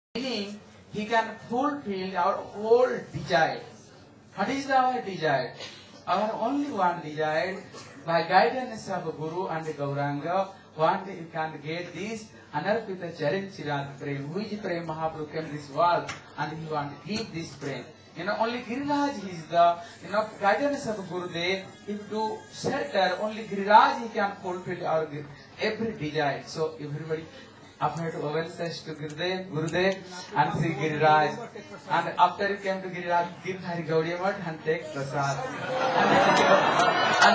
Meaning, he can fulfill our whole desire. What is our desire? Our only one desire, by guidance of Guru and Gauranga, one day you can get this Anarpita Charan Chirad Prem, which Prem Mahaprabhu came this world and he want to give this Prem. Only Giriraj is the, guidance of Gurudev. If to shelter, only Giriraj he can fulfill our every desire. So everybody, after to obeisance to Gurudev and Sri Giriraj. And after you came to Giriraj, give Hari Gaudiya Math and take prasad. And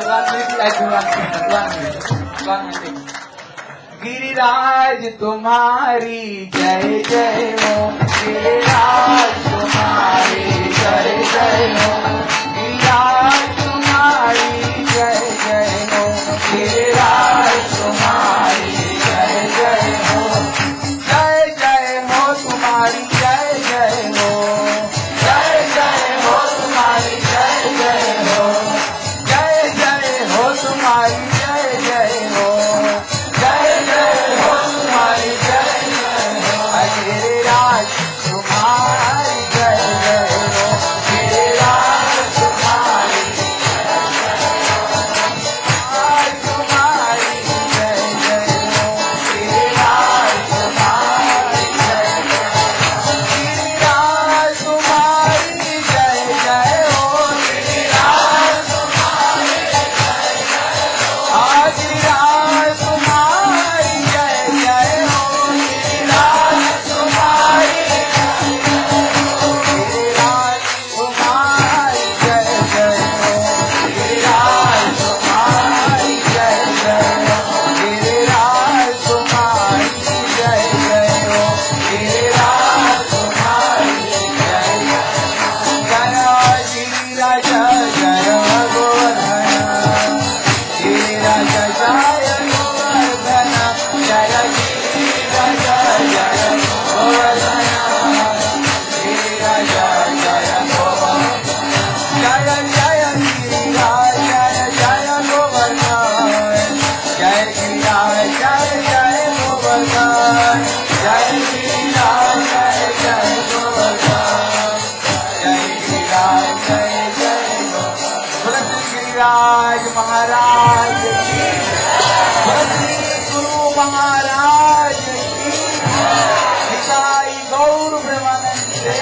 1 minute, 1 minute. Giriraj तुम्हारी जय जय हो, गिरिराज तुम्हारी जय जय हो, गिरिराज तुम्हारी जय जय हो, गिरिराज तुम्हारी जय जय हो, जय जय हो तुम्हारी जय जय हो, जय जय हो तुम्हारी जय जय हो, जय जय हो तुम्हारी जय जय हो, गिरिराज तुम्हारी जय जय हो, गिरिराज तुम्हारी तुम्हारी जय जय हो, गिरिराज तुम्हारी जय जय हो, गिरिराज तुम्हारी जय जय हो, गिरिराज तुम्हारी जय जय हो, गिरिराज तुम्हारी जय जय हो, Maharaj ki, Guru Maharaj ki, Nitai Gaur Premanande.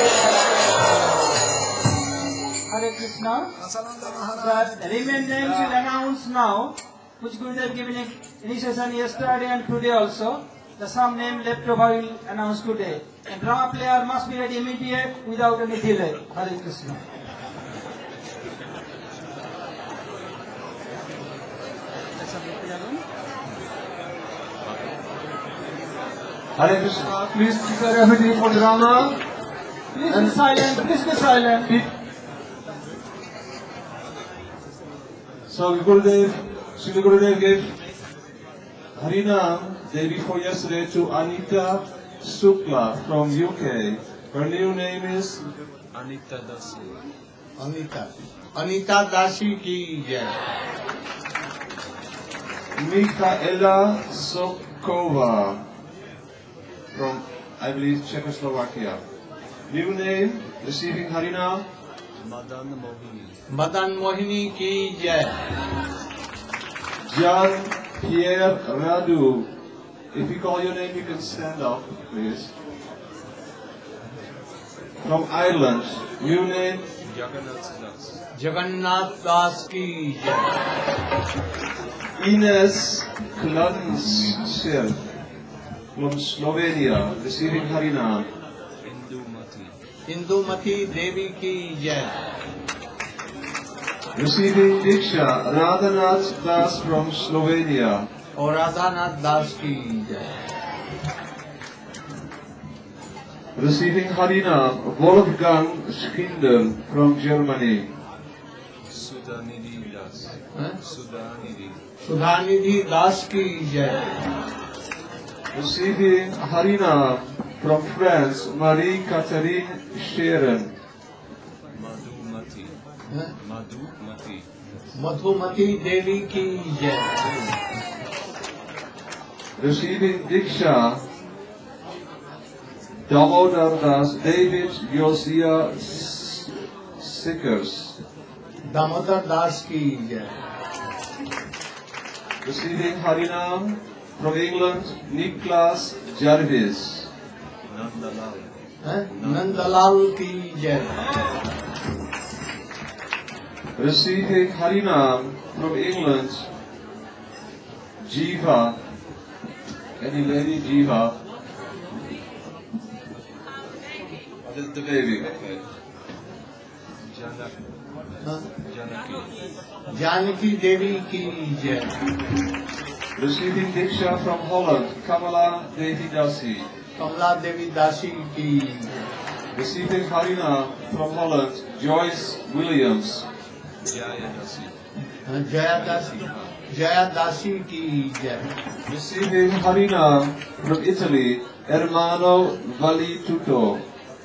Hare Krishna. The remaining names will announce now, which Gurudev given initiation yesterday and today also. The some name left over will announce today. And drama player must be ready immediate without any delay. Hare Krishna. Hare Krishna. Please prepare everything for drama. Please be silent. Please be silent. So Sri Gurudev gave Harinam day before yesterday to Anita Sukla from UK. Her new name is Anita Dasi. Anita Dasi ki jai. Michaela Sokova from, I believe, Czechoslovakia. New name, receiving Harinam, Madan Mohini. Madan Mohini ki jai. John Pierre Radu. If you call your name, you can stand up, please. From Ireland. New name, Jagannath Das. Jagannath Das ki jai. Ines Klansel from Slovenia, receiving Harinam. Indumati. Indumati Devi ki jai. Receiving Diksha, Radhanath Das from Slovenia. Or Radhanath Das ki jai. Receiving Harinam, Wolfgang Schindel from Germany. Sudhanidhi Das. Sudhanidhi. Sudhanidhi Das ki jai. Receiving Harinam from France, Marie-Catherine Scheren. Madhumati. Madhumati. Madhumati Devi ki jai. Receiving Diksha, Damodar Das, David Josiah Sickers. Damodar Das की जय। Receiving Harinam from England, Niklas Jarvis. Nandlal की जय। Receiving Harinam from England, Jiva. Any lady Jiva? That is the baby. Okay. Janaki देवी की जय। Receiving Diksha from Holland, Kamala Devi Dasi. कमला देवी दासी की जय। Receiving Harina from Holland, Joyce Williams. Jaya दासी की जय। Receiving Harina from Italy, Ermano Valituto.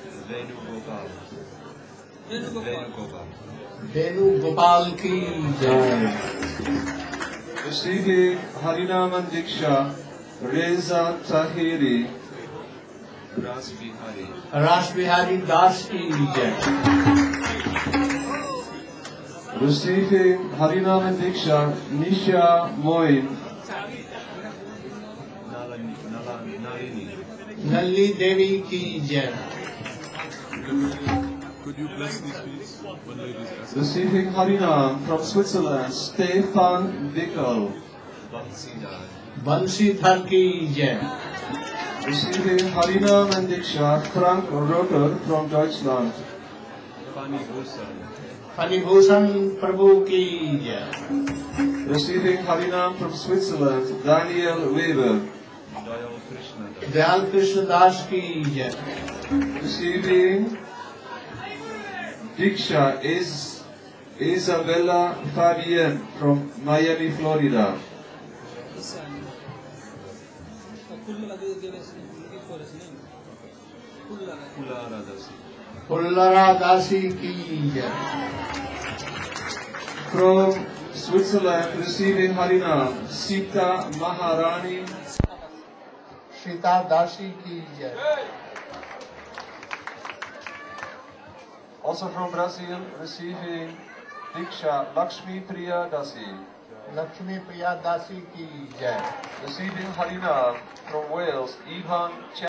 Venu Gopal की जय। Receiving Harinam and Diksha, Reza Tahiri. रास बिहारी दास की जय। Receiving Harinam and Diksha, Nisha Moin. नल्ली देवी की जय। Could you bless these please? One lady is asking. Receiving Harinam from Switzerland, Stefan Wickel. Bansidhar की जय। Receiving Harinam and Diksha, Frank Rotter from Deutschland. Phanibhushan प्रभु की जय। Receiving Harinam from Switzerland, Daniel Weber. Dayal Krishna दास की जय। Receiving Diksha is Isabella Fabienne from Miami, Florida. पुल्लरा दासी की जय। From Switzerland, receiving Harinam, Sita Maharani. Sita दासी की जय। Also from Brazil, receiving Diksha, Lakshmi Priya Dasi. Lakshmi प्रिया दासी की जय। Receiving Harinam from Wales, Ivan